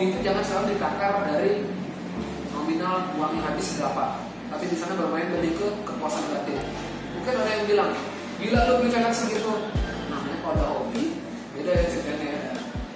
hobi itu jangan selalu ditakar dari nominal uang yang habis berapa, tapi di sana bermain lebih ke kepuasan batin. Mungkin ada yang bilang, gila lu beli velg segitu. Namanya kalau ada hobi, beda ya ceritanya ya.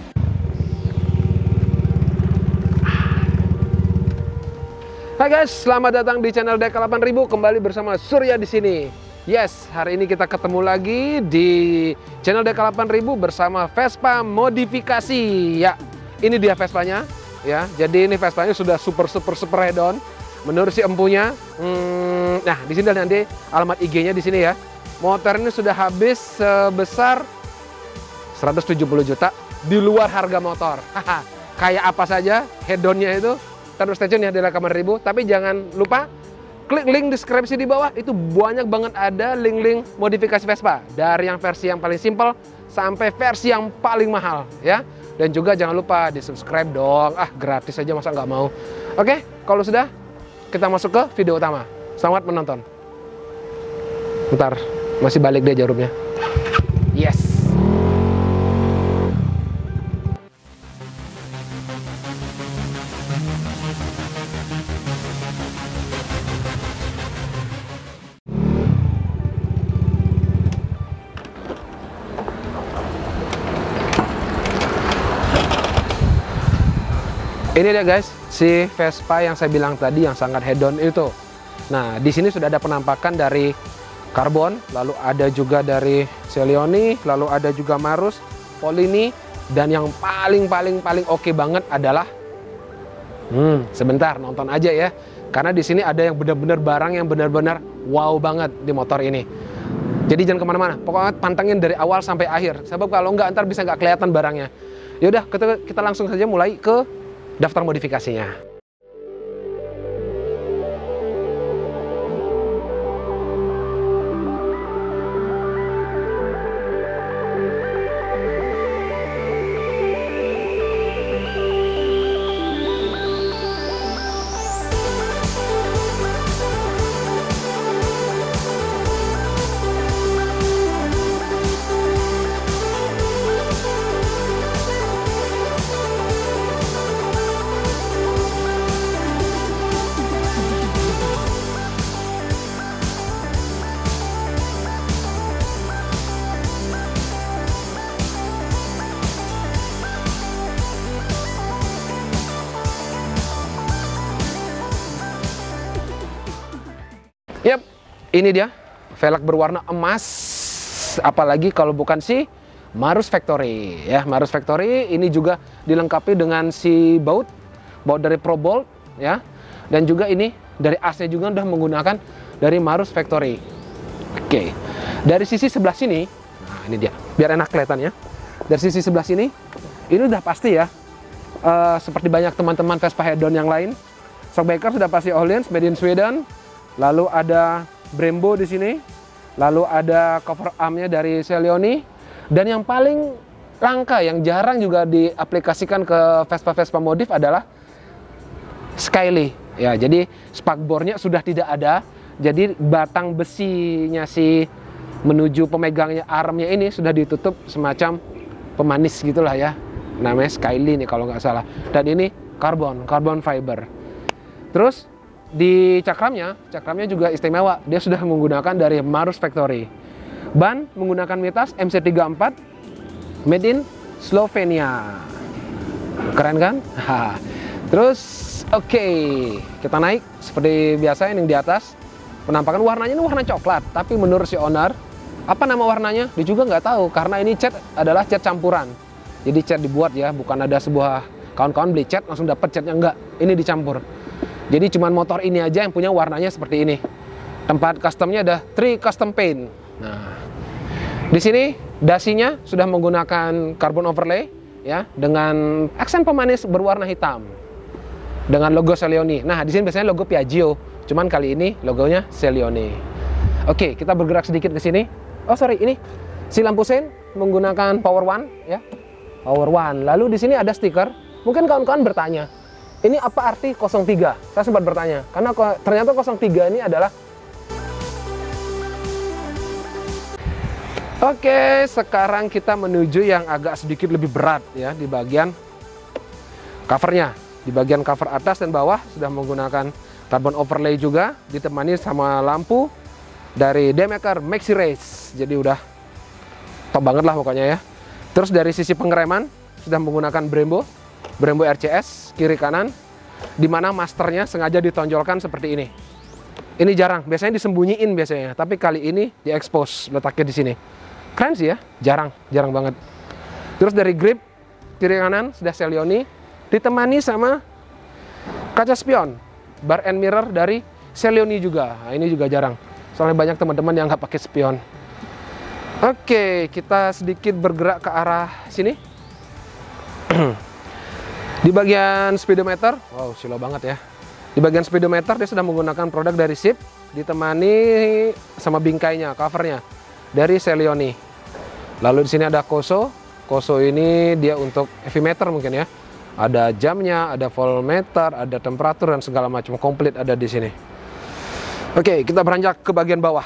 Hai guys, selamat datang di channel Deka 8000. Kembali bersama Surya di sini. Yes, hari ini kita ketemu lagi di channel Deka 8000 bersama Vespa modifikasi. Ya, ini dia Vespanya. Ya, jadi ini Vespanya sudah super head on. Menurut si empunya, nah di sini nanti alamat IG-nya di sini ya. Motor ini sudah habis sebesar 170 juta di luar harga motor. Kayak apa saja head on-nya itu? Terus stay tune ya di Deka 8000. Tapi jangan lupa klik link deskripsi di bawah. Itu banyak banget ada link-link modifikasi Vespa. Dari yang versi yang paling simple sampai versi yang paling mahal ya. Dan juga jangan lupa di subscribe dong. Gratis aja masa nggak mau. Oke, kalau sudah kita masuk ke video utama. Selamat menonton. Bentar, masih balik deh jarumnya. Yes. Ini dia guys, si Vespa yang saya bilang tadi yang sangat head on itu. Nah, di sini sudah ada penampakan dari karbon, lalu ada juga dari Celeoni, lalu ada juga Marus, Polini, dan yang paling oke banget adalah sebentar nonton aja ya. Karena di sini ada yang benar-benar barang yang benar-benar wow banget di motor ini. Jadi jangan kemana-mana, pokoknya pantengin dari awal sampai akhir. Sebab kalau nggak ntar bisa nggak kelihatan barangnya. Yaudah, kita langsung saja mulai ke daftar modifikasinya. Yap, ini dia velg berwarna emas, apalagi kalau bukan si Marus Factory ya. Marus Factory ini juga dilengkapi dengan si baut dari ProBolt ya, dan juga ini dari asnya juga udah menggunakan dari Marus Factory. Oke, dari sisi sebelah sini, nah ini dia, biar enak kelihatannya. Dari sisi sebelah sini, ini udah pasti ya, seperti banyak teman-teman Vespa head-on yang lain, shockbreaker sudah pasti Öhlins, made in Sweden. Lalu ada Brembo di sini, lalu ada cover armnya dari Celeoni, dan yang paling langka, yang jarang juga diaplikasikan ke Vespa-Vespa modif adalah Skyly. Ya, jadi spakbornya sudah tidak ada, jadi batang besinya si menuju pemegangnya armnya ini sudah ditutup semacam pemanis gitulah ya, namanya Skyly nih kalau nggak salah. Dan ini carbon fiber. Terus di cakramnya juga istimewa. Dia sudah menggunakan dari Marus Factory. Ban menggunakan Mitas MC34 made in Slovenia. Keren kan? Terus oke, kita naik seperti biasa yang di atas. Penampakan warnanya ini warna coklat, tapi menurut si owner, apa nama warnanya? Dia juga nggak tahu karena ini cat adalah cat campuran. Jadi cat dibuat ya, bukan ada sebuah kawan-kawan beli cat langsung dapat catnya, enggak. Ini dicampur. Jadi cuman motor ini aja yang punya warnanya seperti ini. Tempat customnya ada 3 custom paint. Nah, di sini dasinya sudah menggunakan carbon overlay ya, dengan aksen pemanis berwarna hitam dengan logo Celeoni. Nah, di sini biasanya logo Piaggio, cuman kali ini logonya Celeoni. Oke, kita bergerak sedikit ke sini. Oh sorry, ini si lampu sein menggunakan Power One ya, Power One. Lalu di sini ada stiker. Mungkin kawan-kawan bertanya, ini apa arti 03? Saya sempat bertanya, karena ternyata 03 ini adalah... Oke, sekarang kita menuju yang agak sedikit lebih berat ya, di bagian Covernya di bagian cover atas dan bawah sudah menggunakan carbon overlay juga, ditemani sama lampu dari Demaker Maxi Race. Jadi udah top banget lah pokoknya ya. Terus dari sisi pengereman sudah menggunakan Brembo RCS kiri kanan, dimana masternya sengaja ditonjolkan seperti ini. Ini jarang, biasanya disembunyiin biasanya, tapi kali ini diekspos letaknya di sini. Keren sih ya, jarang banget. Terus dari grip kiri kanan sudah Celeoni, ditemani sama kaca spion, bar and mirror dari Celeoni juga. Nah, ini juga jarang, soalnya banyak teman-teman yang nggak pakai spion. Oke, kita sedikit bergerak ke arah sini. Di bagian speedometer, wow, slow banget ya. Di bagian speedometer dia sudah menggunakan produk dari SIP, ditemani sama bingkainya, covernya dari Celeoni. Lalu di sini ada Koso. Koso ini dia untuk heavy meter mungkin ya. Ada jamnya, ada voltmeter, ada temperatur dan segala macam, komplit ada di sini. Oke, kita beranjak ke bagian bawah.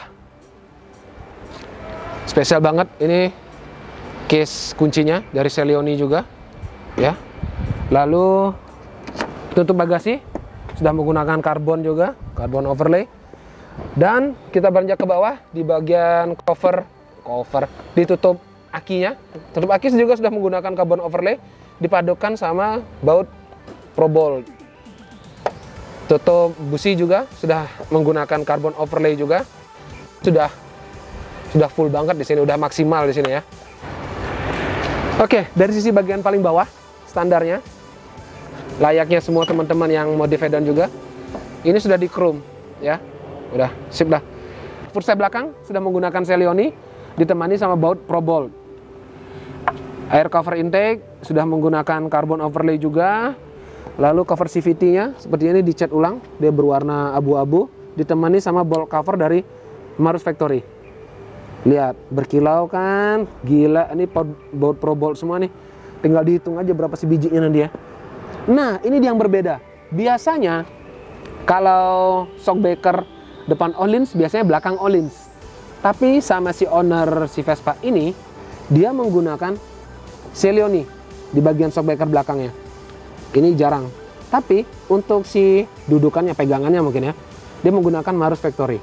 Spesial banget ini case kuncinya dari Celeoni juga, ya. Lalu tutup bagasi sudah menggunakan karbon juga, karbon overlay. Dan kita beranjak ke bawah di bagian cover ditutup akinya. Tutup aki juga sudah menggunakan karbon overlay, dipadukan sama baut Pro Bolt. Tutup busi juga sudah menggunakan karbon overlay juga. Sudah full banget di sini, udah maksimal di sini ya. Oke, dari sisi bagian paling bawah standarnya, layaknya semua teman-teman yang modif Edan juga, ini sudah di chrome ya. Udah sip dah. Fursa belakang sudah menggunakan Celeoni, ditemani sama baut Pro Bolt. Air cover intake sudah menggunakan carbon overlay juga. Lalu cover CVT-nya seperti ini dicat ulang, dia berwarna abu-abu, ditemani sama bolt cover dari Marus Factory. Lihat, berkilau kan? Gila, ini baut Pro Bolt semua nih. Tinggal dihitung aja berapa sih bijinya nanti ya. Nah, ini yang berbeda. Biasanya kalau shockbreaker depan Öhlins, biasanya belakang Öhlins. Tapi sama si owner si Vespa ini, dia menggunakan Celeoni di bagian shockbreaker belakangnya. Ini jarang. Tapi untuk si dudukannya, pegangannya mungkin ya, dia menggunakan Marus Factory.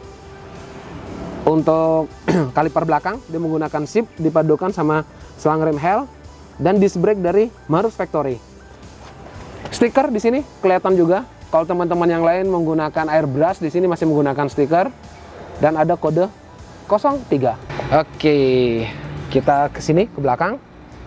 Untuk kaliper belakang dia menggunakan SIP dipadukan sama selang rem Hell dan disc brake dari Marus Factory. Stiker di sini kelihatan juga. Kalau teman-teman yang lain menggunakan airbrush, di sini masih menggunakan stiker dan ada kode 03. Oke, kita ke sini ke belakang.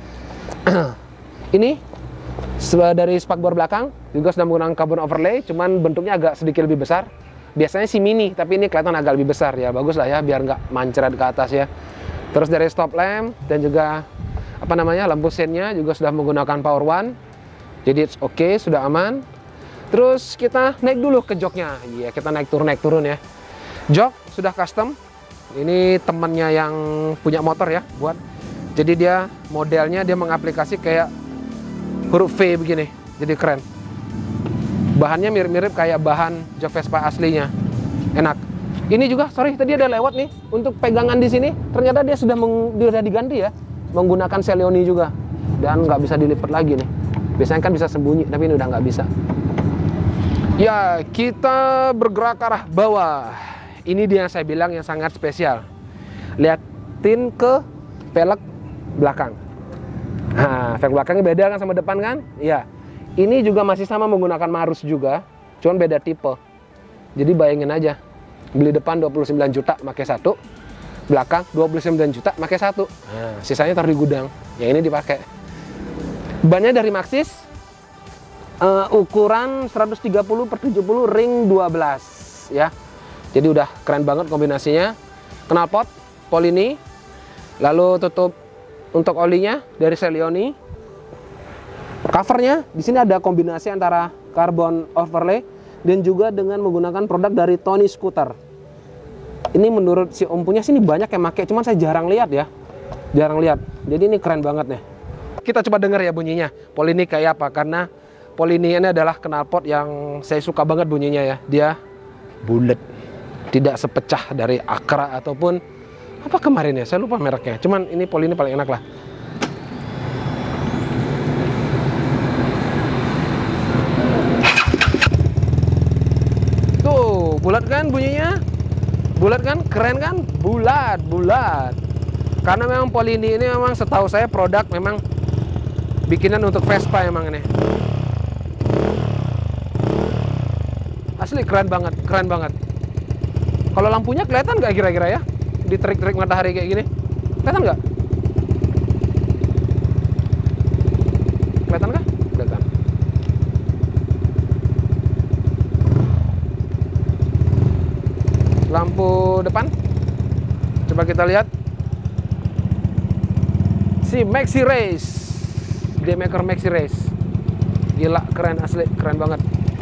Ini dari spakbor belakang juga sudah menggunakan carbon overlay, cuman bentuknya agak sedikit lebih besar. Biasanya si mini, tapi ini kelihatan agak lebih besar ya. Bagus lah ya, biar nggak mancret ke atas ya. Terus dari stop lamp dan juga lampu sennya juga sudah menggunakan power one. Jadi it's okay, sudah aman. Terus kita naik dulu ke joknya. Iya, kita naik turun ya. Jok sudah custom. Ini temennya yang punya motor ya buat. Jadi dia modelnya dia mengaplikasi kayak huruf V begini. Jadi keren. Bahannya mirip-mirip kayak bahan jok Vespa aslinya. Enak. Ini juga, sorry tadi ada lewat nih untuk pegangan di sini. Ternyata dia sudah diganti ya, menggunakan Celeoni juga dan nggak bisa dilipat lagi nih. Biasanya kan bisa sembunyi, tapi ini udah nggak bisa. Ya, kita bergerak ke arah bawah. Ini dia yang saya bilang yang sangat spesial. Liatin ke velg belakang. Nah, velg belakangnya beda kan sama depan kan? Iya. Ini juga masih sama menggunakan Marus juga, cuman beda tipe. Jadi bayangin aja, beli depan 29 juta pakai satu, belakang 29 juta pakai satu. Nah, sisanya taruh di gudang. Yang ini dipakai. Bannya dari Maxxis, ukuran 130/70 ring 12 ya. Jadi udah keren banget kombinasinya. Knalpot Polini, lalu tutup untuk olinya dari Celeoni. Covernya di sini ada kombinasi antara carbon overlay dan juga dengan menggunakan produk dari Tony Scooter. Ini menurut si Om punya sini banyak yang pakai, cuman saya jarang lihat ya. Jarang lihat. Jadi ini keren banget nih. Kita coba dengar ya bunyinya. Polini kayak apa? Karena Polini ini adalah knalpot yang saya suka banget bunyinya ya. Dia bulat. Tidak sepecah dari Acra ataupun apa kemarin ya, saya lupa mereknya. Cuman ini Polini paling enak lah. bulat kan bunyinya? Bulat kan? Keren kan? Bulat. Karena memang Polini ini memang setahu saya produk memang bikinan untuk Vespa emang ini. Asli keren banget. Kalau lampunya kelihatan nggak kira-kira ya? Di terik-terik matahari kayak gini. Kelihatan nggak? Kelihatan kah? Kelihatan. Lampu depan. Coba kita lihat. Si Maxi Race. D-Maker Maxi Race. Gila, keren asli, keren banget.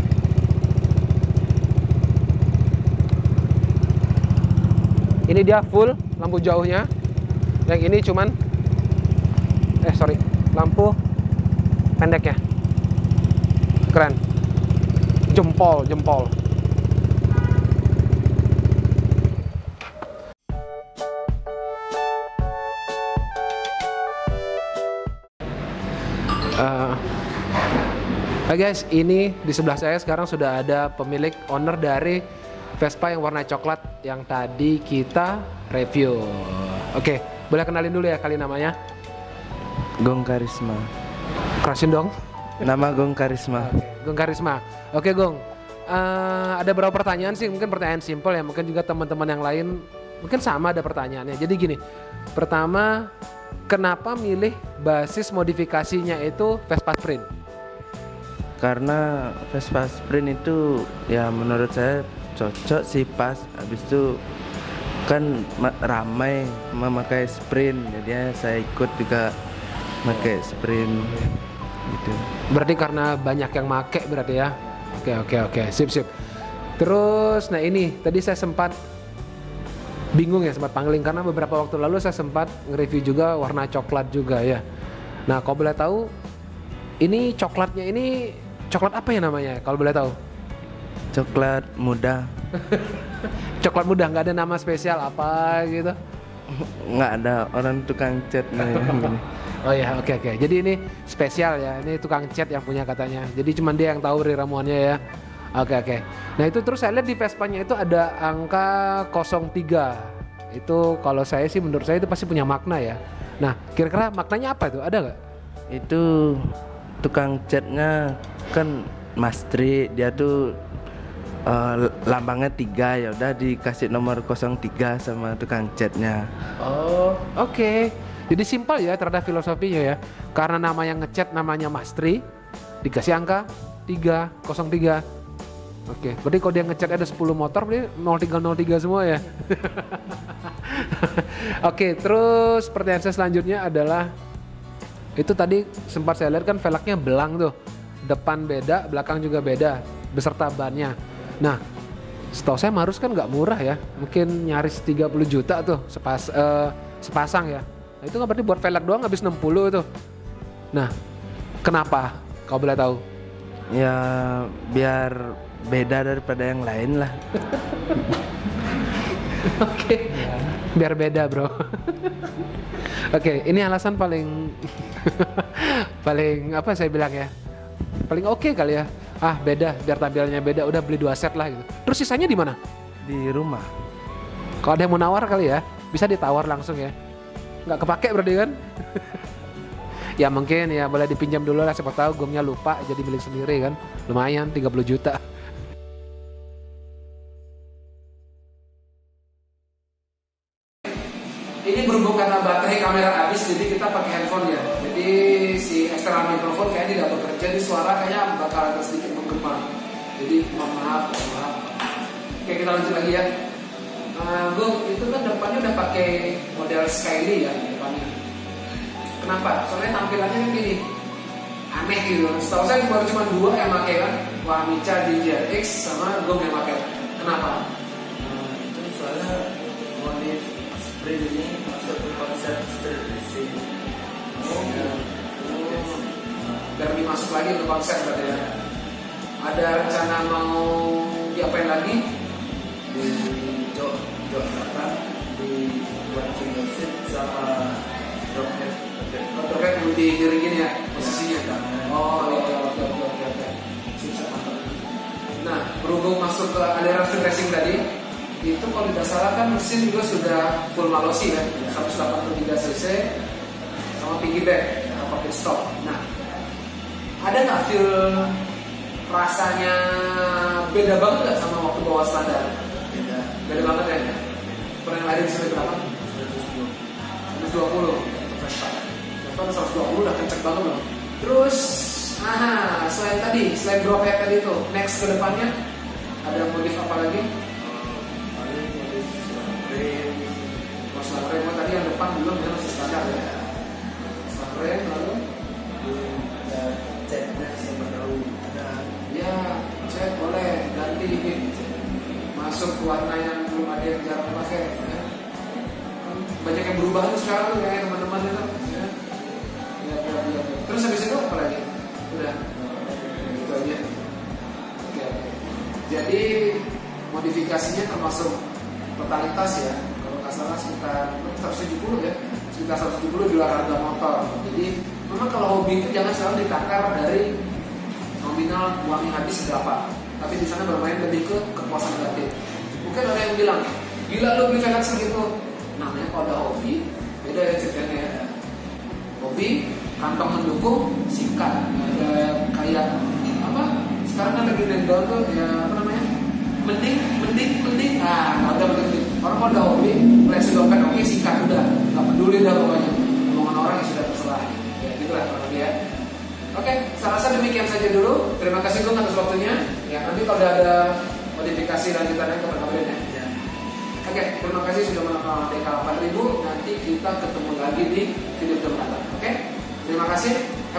Ini dia full lampu jauhnya. Yang ini cuman lampu pendeknya. Keren. Jempol. Hai guys, ini di sebelah saya sekarang sudah ada pemilik owner dari Vespa yang warna coklat yang tadi kita review. Oke, boleh kenalin dulu ya kali namanya? Gong Karisma. Kerasin dong. Nama Gong Karisma. Gong Karisma. Oke Gong, ada beberapa pertanyaan sih, mungkin pertanyaan simpel ya, mungkin juga teman-teman yang lain mungkin sama ada pertanyaannya. Jadi gini, pertama, kenapa milih basis modifikasinya itu Vespa Sprint? Karena Vespa Sprint itu ya menurut saya cocok sih, pas habis itu kan ramai memakai Sprint, jadi saya ikut juga pakai Sprint gitu. Berarti karena banyak yang make berarti ya. Oke, sip. Terus nah ini tadi saya sempat bingung ya, sempat pangling karena beberapa waktu lalu saya sempat nge-review juga warna coklat juga ya. Nah, kalau boleh tahu ini coklatnya ini coklat apa ya namanya kalau boleh tahu? Coklat muda. Coklat muda, nggak ada nama spesial apa gitu? Nggak ada, orang tukang cat ini. Oh ya, oke. Jadi ini spesial ya, ini tukang cat yang punya katanya. Jadi cuma dia yang tahu ramuannya ya. Oke. Nah itu terus saya lihat di Vespanya itu ada angka 03. Itu kalau saya sih menurut saya itu pasti punya makna ya. Nah kira-kira maknanya apa itu? Ada nggak? Itu tukang catnya kan Mas Tri, dia tuh lambangnya 3, ya udah dikasih nomor 03 sama tukang catnya. Oh, oke. Jadi simpel ya terhadap filosofinya ya. Karena nama yang ngecat namanya Mas Tri, dikasih angka 303. Oke, berarti kalau dia ngecat ada 10 motor, berarti 0303 semua ya. Oke, terus pertanyaan saya selanjutnya adalah itu tadi sempat saya lihat kan velgnya belang tuh. Depan beda, belakang juga beda beserta bannya. Nah, setahu saya Marus kan nggak murah ya. Mungkin nyaris 30 juta tuh sepasang ya. Nah, itu nggak berarti buat velg doang habis 60 tuh. Nah, kenapa? Kau boleh tahu? Ya biar beda daripada yang lain lah. Oke. Biar beda, bro. Oke, ini alasan paling paling apa saya bilang ya? Paling oke kali ya. Ah, beda, biar tampilannya beda, udah beli 2 set lah gitu. Terus sisanya di mana? Di rumah. Kalau ada yang mau nawar kali ya, bisa ditawar langsung ya. Nggak kepake berarti kan? Ya mungkin ya boleh dipinjam dulu lah, siapa tahu gomnya lupa jadi milik sendiri kan. Lumayan 30 juta. Ini berhubung karena baterai kamera habis, jadi kita pakai handphone ya. Jadi si eksternal mikrofon kayaknya tidak bekerja, jadi suara kayaknya bakal agak sedikit menggema. Jadi mohon maaf. Oke, kita lanjut lagi ya. Itu kan depannya udah pakai model Skyly ya depannya. Kenapa? Soalnya tampilannya kan gini, aneh gitu. Setahu saya baru cuma 2 yang pakai kan, Wamica DJRX sama Gong yang pakai. Kenapa? Itu soalnya modif Sprint ini masuk ke konsep street racing. Biar dimasuk lagi ke konsep berarti ya. Ada rencana mau diapain lagi? Di jok dibuat single seat sama drophead Yang diringin ya posisinya. Oh iya, oke. Sip, mantap. Nah, berhubung masuk ke aliran street racing tadi, itu kalau tidak salah kan mesin juga sudah full malosi kan, 183 cc sama piggyback, apa pit stop. Nah, ada nggak feel rasanya beda banget nggak sama waktu bawa standar? Beda banget ya. Pernah lari di sampai berapa? 120. Vespa 120 udah kenceng banget loh. Terus, selain drop head tadi itu, next ke depannya ada modif apa lagi? Paling modif rem. Selang rem tadi yang depan belum, ya masih standar ya. Selang rem lalu Ya ceknya siapa tahu ada. ya cek boleh ganti masuk warna yang belum ada yang jarang pakai ya. Banyak yang berubah tuh sekarang ya teman-teman itu ya. Ya. Terus habis itu apa lagi? Udah gitu aja. Oke. Jadi modifikasinya termasuk totalitas ya, kalau nggak salah sekitar 170 ya, sekitar 170 di luar harga motor. Jadi memang kalau hobi itu jangan selalu ditakar dari nominal uang yang habis berapa, tapi di sana bermain lebih ke kepuasan batin. Mungkin ada yang bilang, gila lu beli Velox segitu. Namanya kalau ada hobi, beda ya ceritanya ya. Hobi, kantong mendukung, sikat. Ada kayak apa? Sekarang kan lagi naik daun tuh ya apa namanya? Mending. Nah, ada begitu. Orang kalau ada hobi, flexi dompet oke, sikat udah. Gak peduli dah pokoknya. Omongan orang yang sudah terserah. Ya gitulah kurang lebih ya. Oke, saya rasa demikian saja dulu. Terima kasih Gung atas waktunya. Ya, nanti kalau ada modifikasi lanjutannya kabar-kabarin ya. Oke, terima kasih sudah menonton DK 8000. Nanti kita ketemu lagi di video mendatang. Oke, terima kasih.